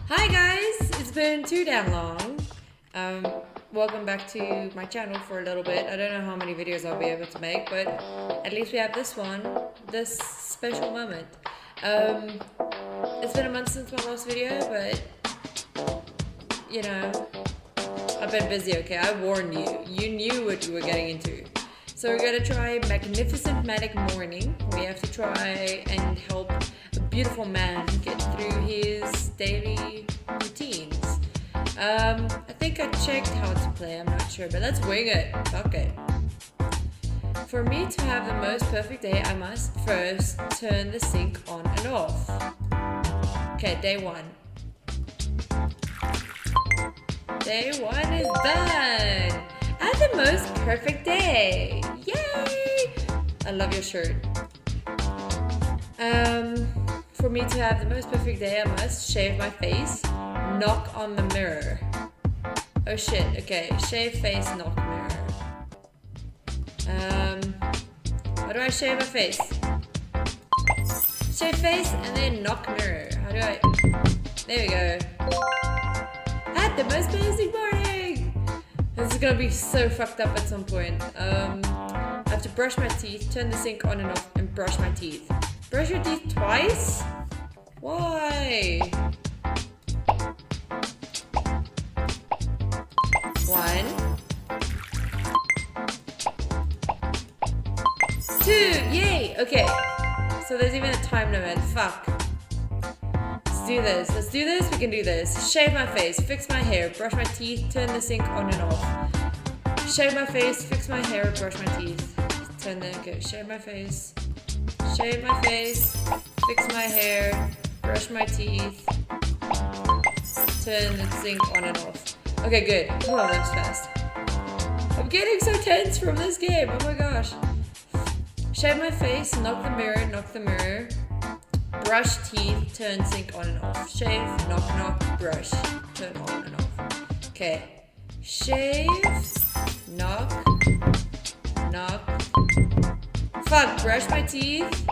Hi guys, it's been too damn long. Welcome back to my channel for a little bit. I don't know how many videos I'll be able to make, but at least we have this one, this special moment. It's been a month since my last video, but you know, I've been busy, okay? I warned you. You knew what you were getting into. So we're gonna try Magnificent Manic Morning. We have to try and help a beautiful man get through his daily routines. I think I checked how to play, I'm not sure, but let's wing it. Fuck it. For me to have the most perfect day, I must first turn the sink on and off. Okay, day one. Day one is done. I had the most perfect day. Yay! I love your shirt. For me to have the most perfect day, I must shave my face, knock on the mirror. Oh shit, okay. Shave face, knock mirror. How do I shave my face? Shave face and then knock mirror. How do I... There we go. I had the most basic morning! This is gonna be so fucked up at some point. I have to brush my teeth, turn the sink on and off, and brush my teeth. Brush your teeth twice? Why? 1, 2, yay! Okay, so there's even a time limit. Fuck. Let's do this. Let's do this. We can do this. Shave my face, fix my hair, brush my teeth, turn the sink on and off. Shave my face, fix my hair, brush my teeth. Turn the... Okay, shave my face. Shave my face, fix my hair, brush my teeth, turn the sink on and off. Okay, good. Oh, that was fast. I'm getting so tense from this game. Oh my gosh. Shave my face, knock the mirror, brush teeth, turn sink on and off. Shave, knock, brush, turn on and off. Okay. Shave, knock. Fuck, brush my teeth.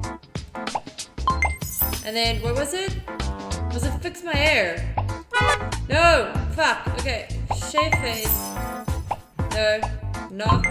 And then, what was it? Was it fix my hair? No! Fuck, okay. Shave face. No. Knock.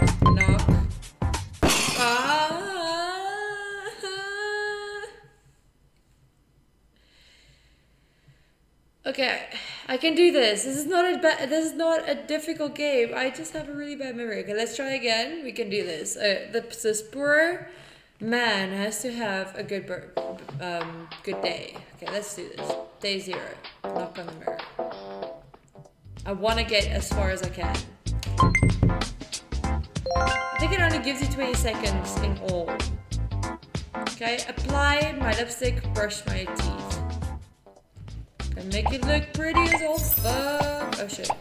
Okay, I can do this. This is not a difficult game. I just have a really bad memory. Okay, let's try again. We can do this. This poor man has to have a good day. Okay, let's do this. Day 0. Knock on the mirror. I want to get as far as I can. I think it only gives you 20 seconds in all. Okay, apply my lipstick, brush my teeth. And make it look pretty as all fuck. Oh shit.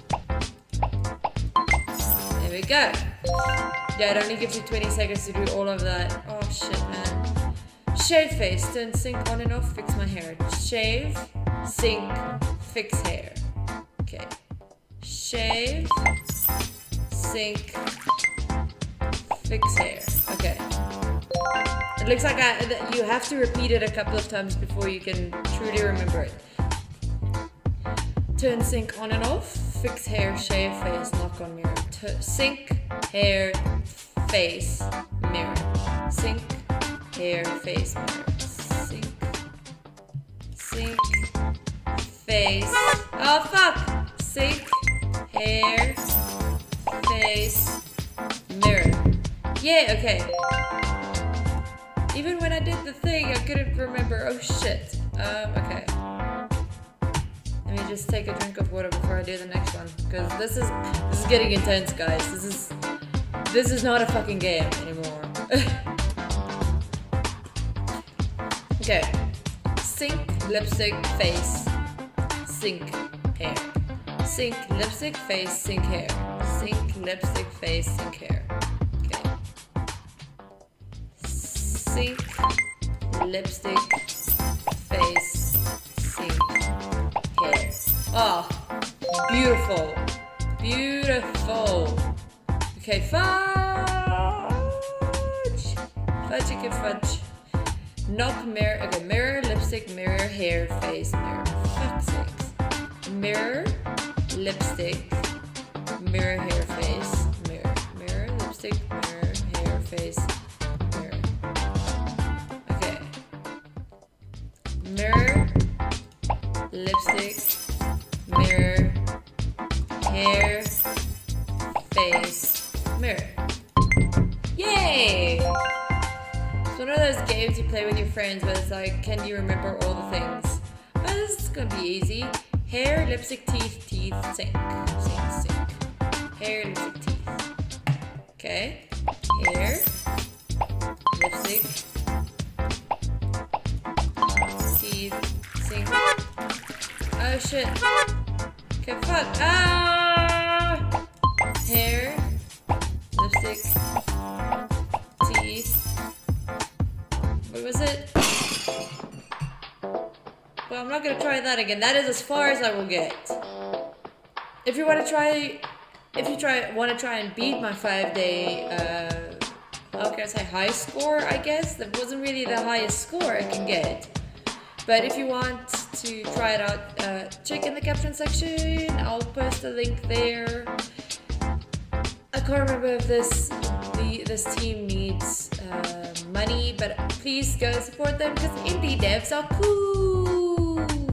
There we go. Yeah, it only gives you 20 seconds to do all of that. Oh shit, man. Shave face, turn sink on and off, fix my hair. Shave, sink, fix hair. Okay. Shave, sink, fix hair. Okay. It looks like you have to repeat it a couple of times before you can truly remember it. Turn sink on and off, fix hair, shave face, knock on mirror. Sink, hair, face, mirror. Sink, hair, face, mirror. Sink, face. Oh fuck! Sink, hair, face, mirror. Yeah, okay. Even when I did the thing, I couldn't remember. Oh shit. Okay. Let me just take a drink of water before I do the next one, because this is getting intense, guys. This is not a fucking game anymore. Okay. Sink, lipstick, face, sink, hair. Sink, lipstick, face, sink, hair. Sink, lipstick, face, sink, hair. Okay. Sink, lipstick, face, sink, hair. Oh, beautiful. Beautiful. Okay, fudge. Fudge, fudge. Not mirror. Okay, mirror, lipstick, mirror, hair, face, mirror. Fuck's sakes. Mirror, lipstick, mirror, hair, face, mirror. Mirror, lipstick, mirror, hair, face, mirror. Okay. Mirror, lipstick, mirror, hair, face, mirror. Yay! It's one of those games you play with your friends where it's like, can you remember all the things? Oh, this is gonna be easy. Hair, lipstick, teeth, teeth, sink. Sink, sink. Hair, lipstick, teeth. Okay. Hair, lipstick, teeth, sink. Oh shit. Okay, fuck. Ah! Hair, lipstick, teeth. What was it? Well, I'm not gonna try that again. That is as far as I will get. If you want to try, want to try and beat my 5-day, how can I say, high score? I guess that wasn't really the highest score I can get. But if you want to try it out, check in the caption section. I'll post a link there. I can't remember if this team needs money, but please go support them because indie devs are cool.